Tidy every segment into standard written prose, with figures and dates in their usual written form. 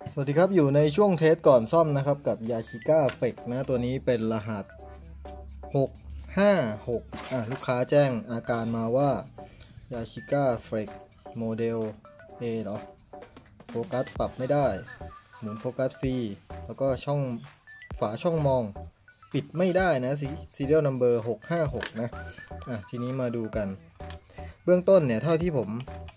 สวัสดีครับอยู่ในช่วงเทสก่อนซ่อมนะครับกับ Yashica Flex นะตัวนี้เป็นรหัส656ลูกค้าแจ้งอาการมาว่า Yashica Flex โมเดล A เหรอโฟกัสปรับไม่ได้หมุนโฟกัสฟรีแล้วก็ฝาช่องมองปิดไม่ได้นะserial number 656นะทีนี้มาดูกันเบื้องต้นเนี่ยเท่าที่ผม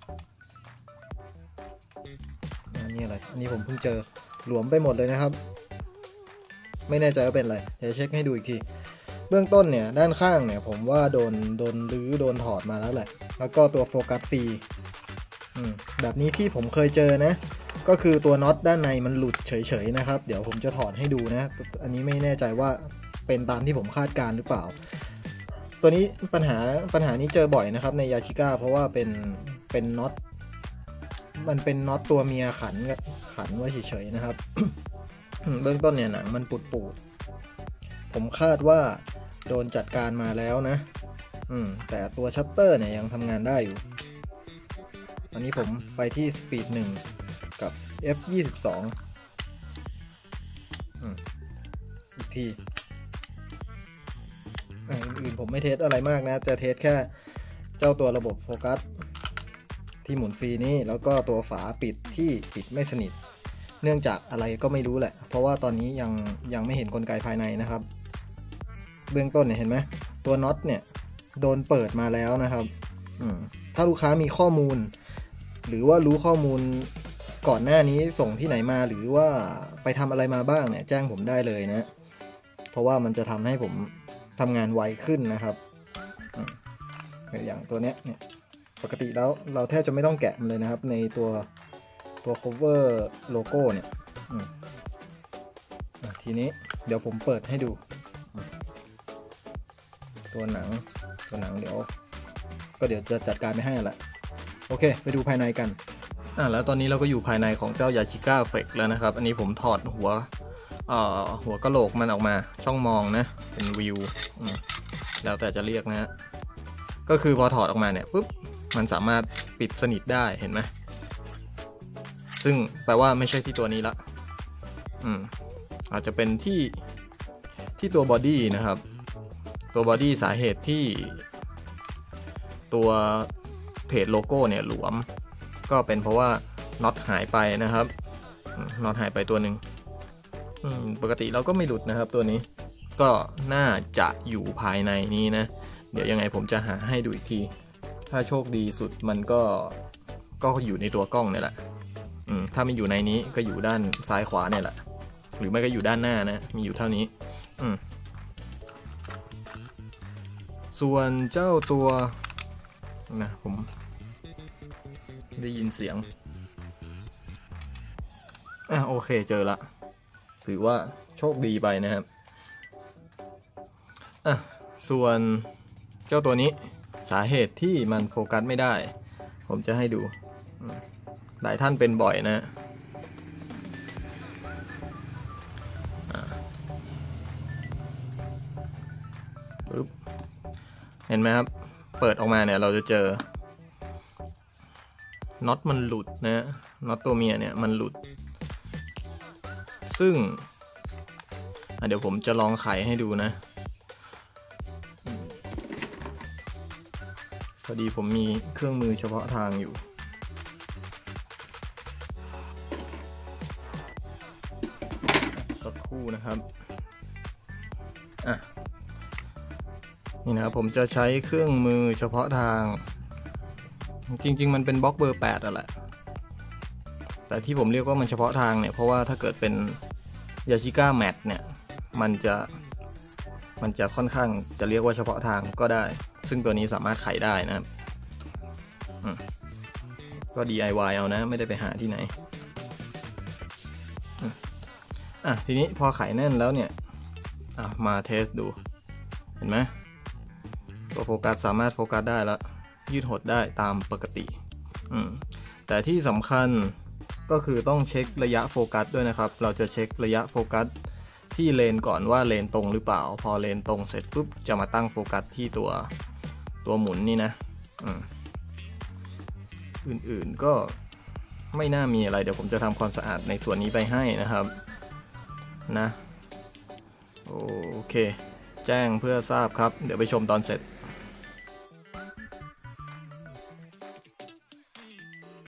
นี่อะไรอันนี้ผมเพิ่งเจอหลวมไปหมดเลยนะครับไม่แน่ใจว่าเป็นอะไรเดี๋ยวเช็คให้ดูอีกทีเบื้องต้นเนี่ยด้านข้างเนี่ยผมว่าโดนรื้อโดนถอดมาแล้วแหละแล้วก็ตัวโฟกัสฟรีแบบนี้ที่ผมเคยเจอนะก็คือตัวน็อตด้านในมันหลุดเฉยๆนะครับเดี๋ยวผมจะถอดให้ดูนะอันนี้ไม่แน่ใจว่าเป็นตามที่ผมคาดการหรือเปล่าตัวนี้ปัญหานี้เจอบ่อยนะครับใน Yashica เพราะว่าเป็นน็อตมันเป็นน็อตตัวเมียขันไว้เฉยๆนะครับ เบื้องต้นเนี่ยหนังมันปูดผมคาดว่าโดนจัดการมาแล้วนะแต่ตัวชัตเตอร์เนี่ยยังทำงานได้อยู่อันนี้ผมไปที่ Speed 1 กับ F22 อีกทีอื่นผมไม่เทสอะไรมากนะจะเทสแค่เจ้าตัวระบบโฟกัสที่หมุนฟรีนี่แล้วก็ตัวฝาปิดที่ปิดไม่สนิทเนื่องจากอะไรก็ไม่รู้แหละเพราะว่าตอนนี้ยังไม่เห็นกลไกภายในนะครับเบื้องต้นเนี่ยเห็นไหมตัวน็อตเนี่ยโดนเปิดมาแล้วนะครับถ้าลูกค้ามีข้อมูลหรือว่ารู้ข้อมูลก่อนหน้านี้ส่งที่ไหนมาหรือว่าไปทำอะไรมาบ้างเนี่ยแจ้งผมได้เลยนะเพราะว่ามันจะทำให้ผมทำงานไวขึ้นนะครับอย่างตัวเนี้ยเนี่ยปกติแล้วเราแทบจะไม่ต้องแกะมันเลยนะครับในตัว cover โลโก้เนี่ยทีนี้เดี๋ยวผมเปิดให้ดูตัวหนังเดี๋ยวจะจัดการไม่ให้แหละโอเคไปดูภายในกันแล้วตอนนี้เราก็อยู่ภายในของเจ้า Yashica Flex แล้วนะครับอันนี้ผมถอดหัวกะโหลกมันออกมาช่องมองนะเป็นวิวแล้วแต่จะเรียกนะฮะก็คือพอถอดออกมาเนี่ยปุ๊บมันสามารถปิดสนิทได้เห็นไหมซึ่งแปลว่าไม่ใช่ที่ตัวนี้ละอาจจะเป็นที่ตัวบอดี้นะครับตัวบอดี้สาเหตุที่ตัวเพจโลโก้เนี่ยหลวมก็เป็นเพราะว่าน็อตหายไปนะครับน็อตหายไปตัวหนึ่งปกติเราก็ไม่หลุดนะครับตัวนี้ก็น่าจะอยู่ภายในนี้นะเดี๋ยวยังไงผมจะหาให้ดูอีกทีถ้าโชคดีสุดมันก็อยู่ในตัวกล้องเนี่ยแหละถ้าไม่อยู่ในนี้ก็อยู่ด้านซ้ายขวาเนี่ยแหละหรือไม่ก็อยู่ด้านหน้านะมีอยู่เท่านี้ส่วนเจ้าตัวนะผมได้ยินเสียงโอเคเจอละถือว่าโชคดีไปนะครับส่วนเจ้าตัวนี้สาเหตุที่มันโฟกัสไม่ได้ผมจะให้ดูหลายท่านเป็นบ่อยนะเห็นไหมครับเปิดออกมาเนี่ยเราจะเจอน็อตมันหลุดนะน็อตตัวเมียเนี่ยมันหลุดซึ่งเดี๋ยวผมจะลองไขให้ดูนะพอดีผมมีเครื่องมือเฉพาะทางอยู่สักครู่นะครับนี่นะครับผมจะใช้เครื่องมือเฉพาะทางจริงๆมันเป็นบล็อกเบอร์8อ่ะแหละแต่ที่ผมเรียกว่ามันเฉพาะทางเนี่ยเพราะว่าถ้าเกิดเป็น Yashica Matte เนี่ยมันจะค่อนข้างจะเรียกว่าเฉพาะทางก็ได้ซึ่งตัวนี้สามารถไขได้นะครับก็ DIY เอานะไม่ได้ไปหาที่ไหนทีนี้พอไขแน่นแล้วเนี่ยมาเทสดูเห็นไหมตัวโฟกัสสามารถโฟกัสได้แล้วยืดหดได้ตามปกติแต่ที่สำคัญก็คือต้องเช็คระยะโฟกัสด้วยนะครับเราจะเช็คระยะโฟกัสที่เลนก่อนว่าเลนตรงหรือเปล่าพอเลนตรงเสร็จปุ๊บจะมาตั้งโฟกัสที่ตัวหมุนนี่นะอื่นๆก็ไม่น่ามีอะไรเดี๋ยวผมจะทำความสะอาดในส่วนนี้ไปให้นะครับนะโอเคแจ้งเพื่อทราบครับเดี๋ยวไปชมตอนเสร็จ